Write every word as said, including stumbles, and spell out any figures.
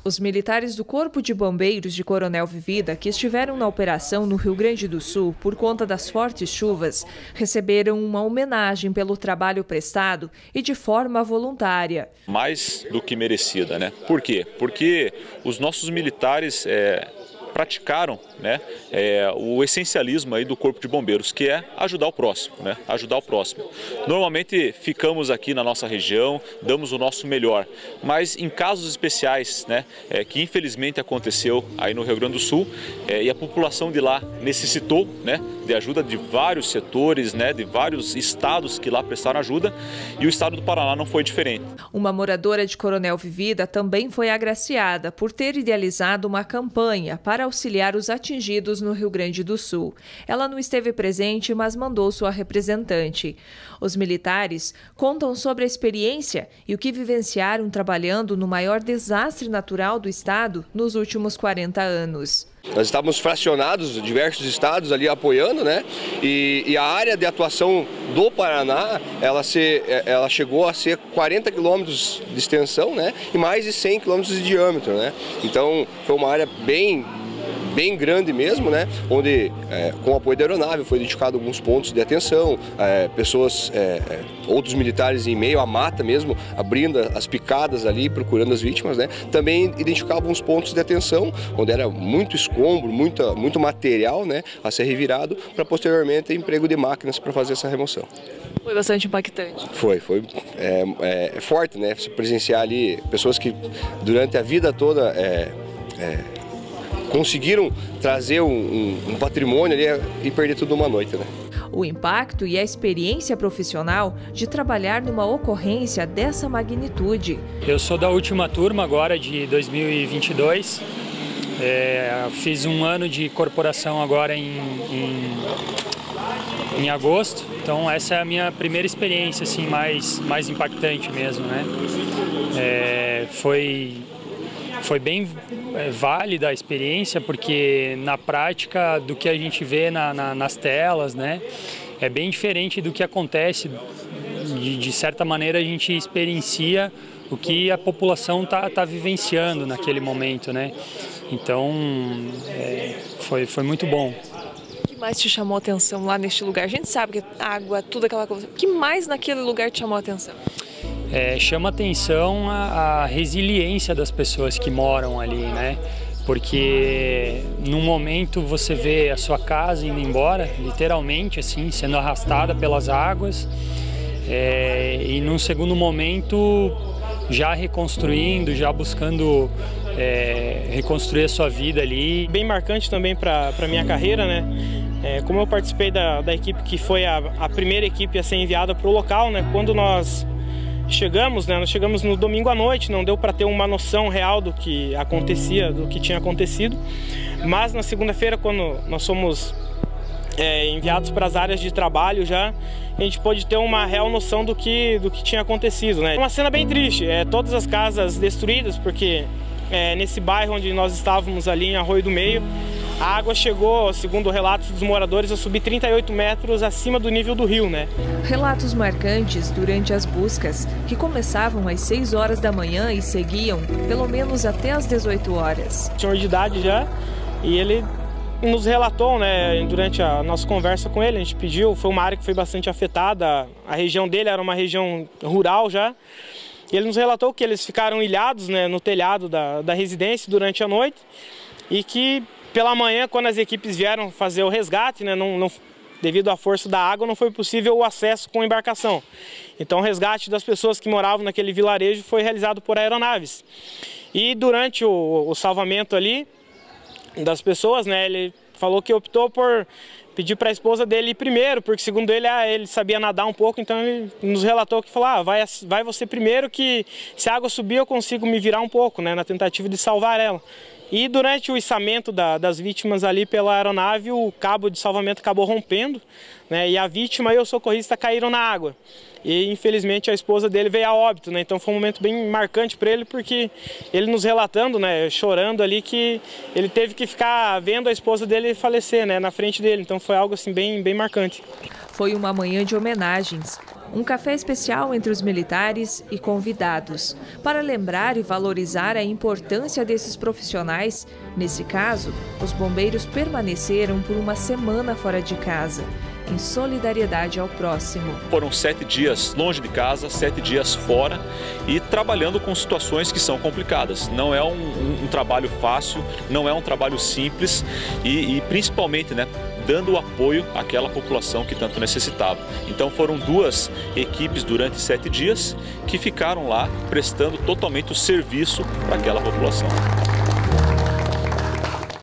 Os militares do Corpo de Bombeiros de Coronel Vivida, que estiveram na operação no Rio Grande do Sul por conta das fortes chuvas, receberam uma homenagem pelo trabalho prestado e de forma voluntária. Mais do que merecida, né? Por quê? Porque os nossos militares é, praticaram, né, é, o essencialismo aí do Corpo de Bombeiros, que é ajudar o próximo, né? Ajudar o próximo. Normalmente ficamos aqui na nossa região, damos o nosso melhor, mas em casos especiais, né, é, que infelizmente aconteceu aí no Rio Grande do Sul, é, e a população de lá necessitou, né, de ajuda de vários setores, né, de vários estados que lá prestaram ajuda, e o estado do Paraná não foi diferente. Uma moradora de Coronel Vivida também foi agraciada por ter idealizado uma campanha para auxiliar os atingidos no Rio Grande do Sul. Ela não esteve presente, mas mandou sua representante. Os militares contam sobre a experiência e o que vivenciaram trabalhando no maior desastre natural do estado nos últimos quarenta anos. Nós estávamos fracionados, diversos estados ali apoiando, né? E, e a área de atuação do Paraná, ela, se, ela chegou a ser quarenta quilômetros de extensão, né? E mais de cem quilômetros de diâmetro, né? Então foi uma área bem... bem grande mesmo, né? Onde, é, com o apoio da aeronave, foi identificado alguns pontos de atenção, é, pessoas, é, outros militares em meio à mata mesmo, abrindo as picadas ali, procurando as vítimas, né? Também identificavam alguns pontos de atenção, onde era muito escombro, muita, muito material, né, a ser revirado, para posteriormente emprego de máquinas para fazer essa remoção. Foi bastante impactante. Foi, foi é, é, é forte, né? Você presenciar ali pessoas que durante a vida toda é, é, conseguiram trazer um, um, um patrimônio ali e perder tudo numa noite, né? O impacto e a experiência profissional de trabalhar numa ocorrência dessa magnitude. Eu sou da última turma agora de dois mil e vinte e dois. É, fiz um ano de corporação agora em, em, em agosto. Então essa é a minha primeira experiência assim, mais, mais impactante mesmo, né? É, foi... Foi bem é, válida a experiência, porque na prática do que a gente vê na, na, nas telas, né, é bem diferente do que acontece. De, de certa maneira a gente experiencia o que a população está tá vivenciando naquele momento, né? Então é, foi, foi muito bom. O que mais te chamou a atenção lá neste lugar? A gente sabe que água, tudo aquela coisa. O que mais naquele lugar te chamou a atenção? É, chama atenção a, a resiliência das pessoas que moram ali, né? Porque num momento você vê a sua casa indo embora, literalmente assim, sendo arrastada pelas águas, é, e num segundo momento já reconstruindo, já buscando é, reconstruir a sua vida ali. Bem marcante também para a minha carreira, né? É, como eu participei da, da equipe que foi a, a primeira equipe a ser enviada para o local, né? Quando nós chegamos, né? Nós chegamos no domingo à noite, não deu para ter uma noção real do que acontecia, do que tinha acontecido. Mas na segunda-feira, quando nós fomos é, enviados para as áreas de trabalho já, a gente pôde ter uma real noção do que, do que tinha acontecido, né? Uma cena bem triste, é, todas as casas destruídas, porque é, nesse bairro onde nós estávamos ali em Arroio do Meio, a água chegou, segundo relatos dos moradores, a subir trinta e oito metros acima do nível do rio, né? Relatos marcantes durante as buscas, que começavam às seis horas da manhã e seguiam pelo menos até às dezoito horas. Senhor de idade já, e ele nos relatou, né, durante a nossa conversa com ele, a gente pediu, foi uma área que foi bastante afetada, a região dele era uma região rural já, e ele nos relatou que eles ficaram ilhados, né, no telhado da, da residência durante a noite, e que pela manhã, quando as equipes vieram fazer o resgate, né, não, não, devido à força da água, não foi possível o acesso com embarcação. Então o resgate das pessoas que moravam naquele vilarejo foi realizado por aeronaves. E durante o, o salvamento ali das pessoas, né, ele falou que optou por pedir para a esposa dele ir primeiro, porque segundo ele, ah, ele sabia nadar um pouco, então ele nos relatou que falou, ah, vai, vai você primeiro que se a água subir eu consigo me virar um pouco, né, na tentativa de salvar ela. E durante o içamento da, das vítimas ali pela aeronave, o cabo de salvamento acabou rompendo, né, e a vítima e o socorrista caíram na água. E infelizmente a esposa dele veio a óbito, né, então foi um momento bem marcante para ele, porque ele nos relatando, né, chorando ali, que ele teve que ficar vendo a esposa dele falecer, né, na frente dele, então foi algo assim bem, bem marcante. Foi uma manhã de homenagens, Um café especial entre os militares e convidados, para lembrar e valorizar a importância desses profissionais. Nesse caso, os bombeiros permaneceram por uma semana fora de casa, em solidariedade ao próximo. Foram sete dias longe de casa, sete dias fora e trabalhando com situações que são complicadas. Não é um, um, um trabalho fácil, não é um trabalho simples e, e principalmente, né, dando apoio àquela população que tanto necessitava. Então foram duas equipes durante sete dias que ficaram lá prestando totalmente o serviço para aquela população.